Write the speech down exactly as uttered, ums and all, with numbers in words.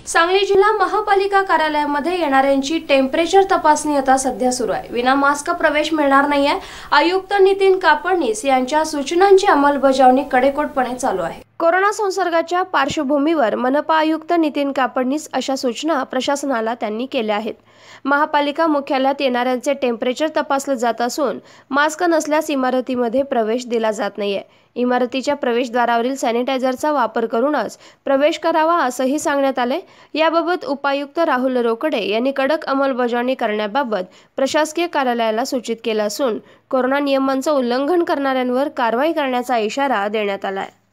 सांगली जिल्हा महापालिका कार्यालयामध्ये येणाऱ्यांची टेम्परेचर तपासणी आता सध्या सुरू आहे। विना मास्क प्रवेश मिळणार नाहीये। आयुक्त नितीन कापडनीस यांच्या सूचनांची अंमलबजावणी कडेकोटपणे चालू आहे। कोरोना संसर्गाच्या पार्श्वभूमीवर मनपा आयुक्त नितीन कापडनीस अशा सूचना प्रशासनाला त्यांनी केल्या आहेत। महापालिका मुख्यालयात येणाऱ्यांचे टेम्परेचर तपासले जात असून मास्क नसल्यास इमारतीमध्ये प्रवेश दिला जात नाहीये। इमारतीच्या प्रवेशद्वारावरील सॅनिटायझरचा वापर करूनच प्रवेश करावा असंही सांगण्यात आले। याबाबत उपायुक्त राहुल रोकडे यांनी कडक अंमलबजावणी करण्याबाबत प्रशासकीय कार्यालयाला सूचित केलं असून कोरोना नियमांचं उल्लंघन करणाऱ्यांवर कारवाई करण्याचा इशारा देण्यात आला आहे।